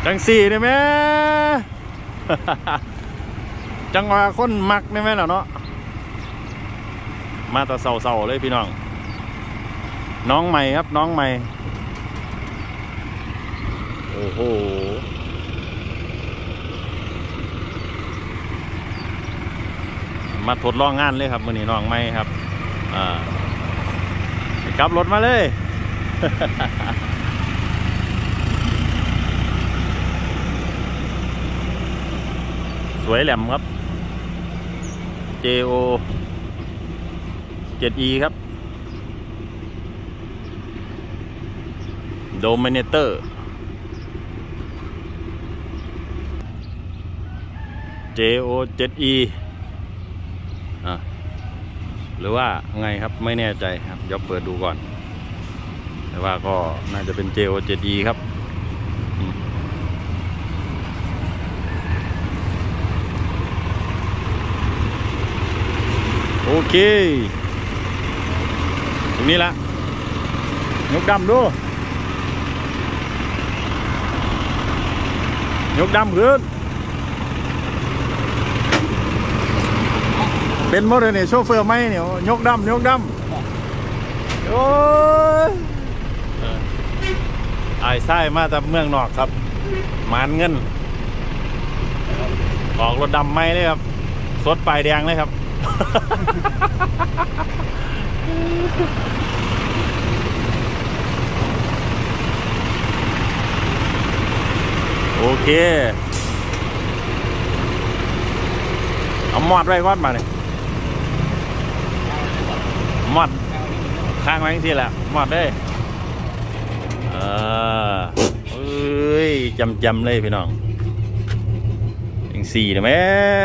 จังสี่ได้ไหม จังหวะคนมักได้ไหมล่ะเนาะมาแต่เศร้าๆเลยพี่น้องน้องใหม่ครับน้องใหม่โอ้โหมาทดลองงานเลยครับมื้อนี้น้องใหม่ครับกลับรถมาเลย สวยแหลมครับ JO 7E ครับ Dominator JO 7E หรือว่าไงครับไม่แน่ใจครับเดี๋ยวเปิดดูก่อนแต่ว่าก็น่าจะเป็น JO 7E ครับโอเคตรงนี้ละยกดำดูยกดำขึ้นเป็นโมเดลเนี่ยโชเฟอร์ไหมเนี่ยยกดำโอ้ยไอ้ไส้มาจากเมืองนอกครับหมานเงินออกรถดำไหมเลยครับสดปลายแดงเลยครับโอเคเอามอดไว้ก้อนมาเลยมอดข้างไว้ที่แหละมอดได้เอ้ยจำเลยพี่น้องยังสี่นะแม่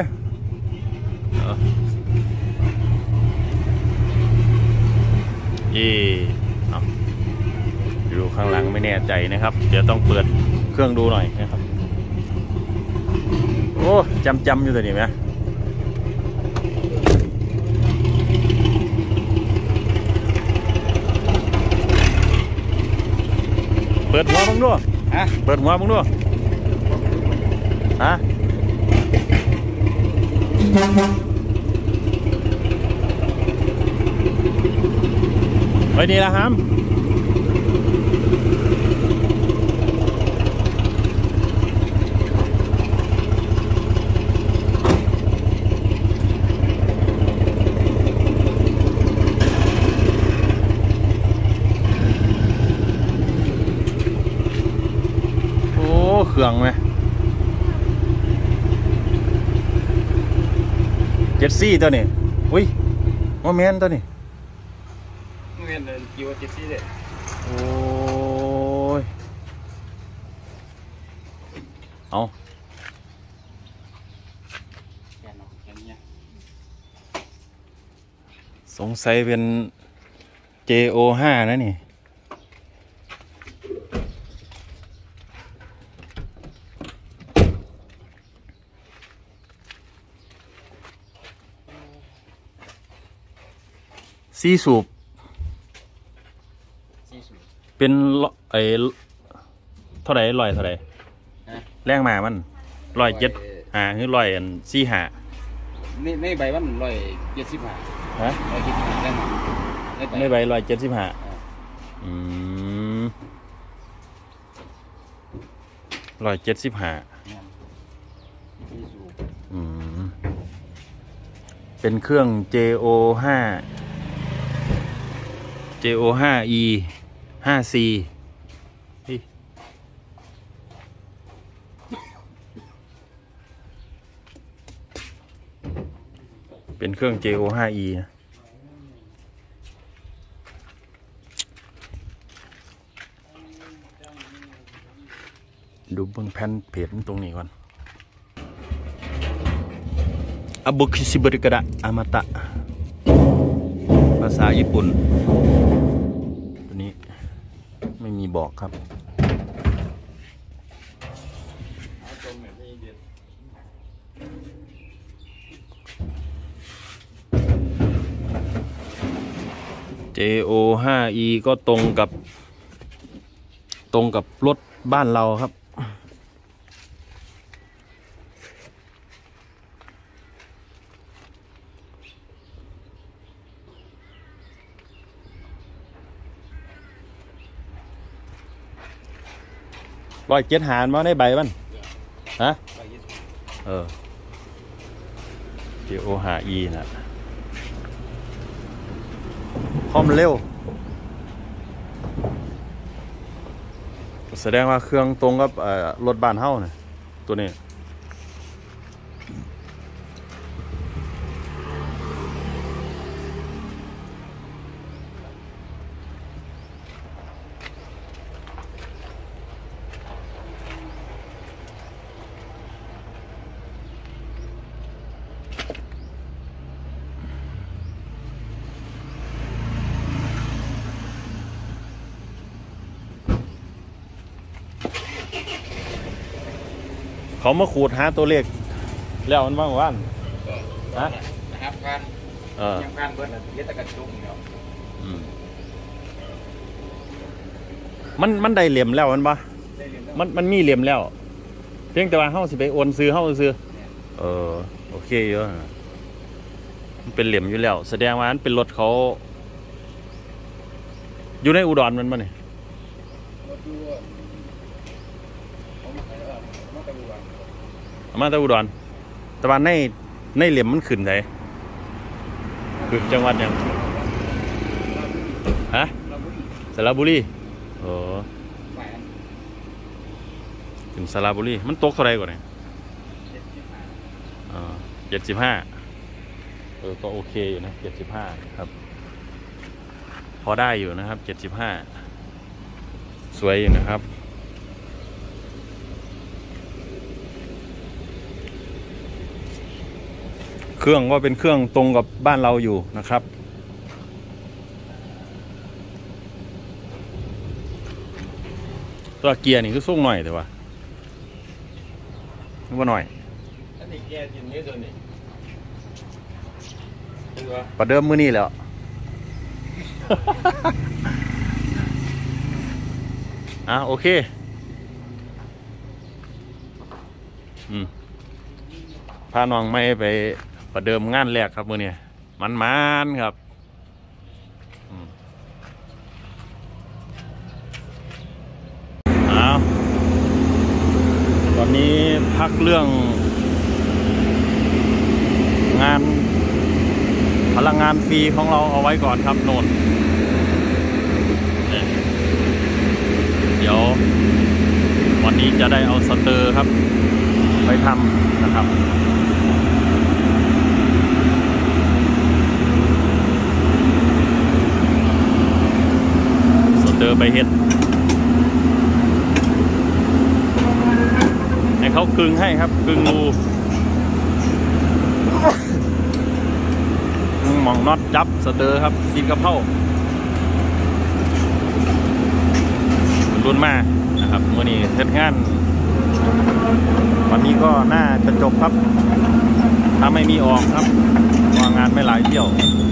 อยู่ข้างหลังไม่แน่ใจนะครับเดี๋ยวต้องเปิดเครื่องดูหน่อยนะครับโอ้จำอยู่ตัวนี้ไหมเปิดหัวมึงด้วยเปิดหัวมึงด้วยไว้นี่ละครับโอ้เครื่องไหมเจ็ดซี่ตัวนี้อุ้ยโมเมนต์ตัวนี้เดินคิวเจ็ดซี่เลยโอ้ยเอาสงสัยเป็น JO5 นะนี่ซีสูบเป็นไอ้เท่าไหร่เท่าไหร่แรงมามัน107คือ145 ในใบมัน175 ฮะ 175แรงมาในใบ175175เป็นเครื่อง JO5E 5C เป็นเครื่อง JO5E นะดูบนแผ่นเพจตรงนี้ก่อนอาบุคิซิบริกะดะอามาตะภาษาญี่ปุ่นตัวนี้ไม่มีบอกครับ JO5E ก็ตรงกับรถบ้านเราครับ 175มาได้ใบมันฮะGO5e นะความเร็วแสดงว่าเครื่องตรงกับรถบ้านเฮาเนี่ยตัวนี้เขามาขูดหาตัวเลขแล้วมันว่างวันนะนะครับการยังการเบิร์ดเยอะตะกันจุ่มเนาะมันได้เหลี่ยมแล้วมันปะมันมีเหลี่ยมแล้วเพียงแต่ว่าเฮาสิไปโอนซื้อเฮาซื้อโอเคเยอะมันเป็นเหลี่ยมอยู่แล้วแสดงว่ามันเป็นรถเขาอยู่ในอุดรมันเนี่ยมาแต่อุดรแต่ว่าในเหลี่ยมมันขึ้นไหนคือจังหวัดยังฮะสระบุรีถึงสระบุรีมันตกเท่าไรก่อนเนี่ย75ก็โอเคอยู่นะ75ครับพอได้อยู่นะครับ75สวยอยู่นะครับเครื่องก็เป็นเครื่องตรงกับบ้านเราอยู่นะครับตัวเกียร์นี่คือสูงหน่อยแต่ว่าหน่อยอันนี้เกียร์จริงนี่ตัวนี้ประเดิมมือนี่แล้ว โอเคพาน้องไม่ไปประเดิมงานแรกครับมือเนี่ยมันครับตอนนี้พักเรื่องงานพลังงานฟรีของเราเอาไว้ก่อนครับโน่นเดี๋ยววันนี้จะได้เอาสเตอร์ครับไปทำนะครับสเตอร์ไปเฮ็ดให้เขากึงให้ครับกึงรูหม่องน็อตจับสเตอร์ครับกินกระเพรารุ่นมานะครับมื่อนี้เสร็จงานวันนี้ก็น่าจะจบครับถ้าไม่มีออกครับว่างานไม่หลายเที่ยว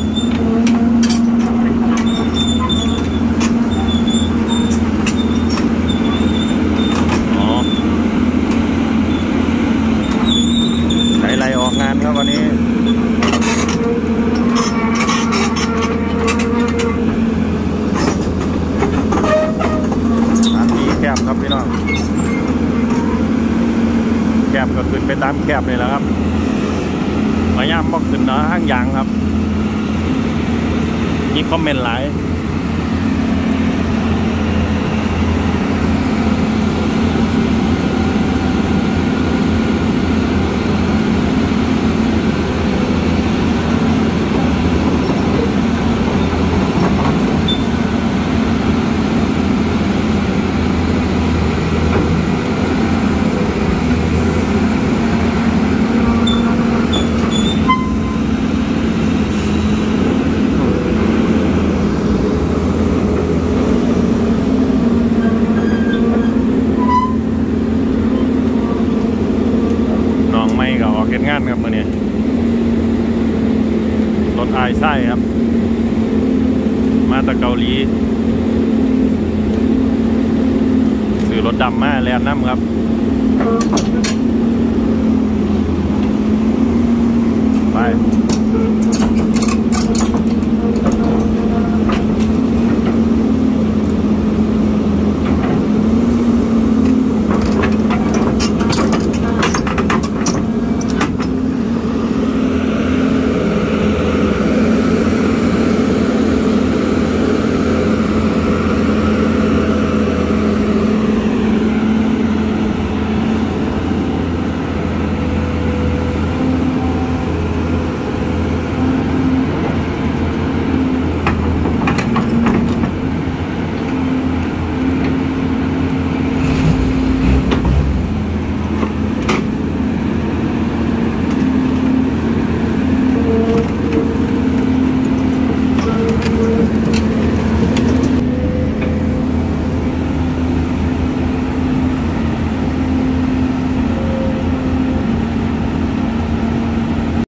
ใช้ไรออกงานครับวันนี้แคบครับพี่น้องแคบก็ขึ้นไปตามแคบเลยแล้วครับพยายามบอกขึ้นเนาะห้างยางครับมีคอมเมนต์หลายงานครับมื่อนี้รถไอไส้ครับมาจากเกาหลีซื้อรถดำมาแลนน้ำครับไป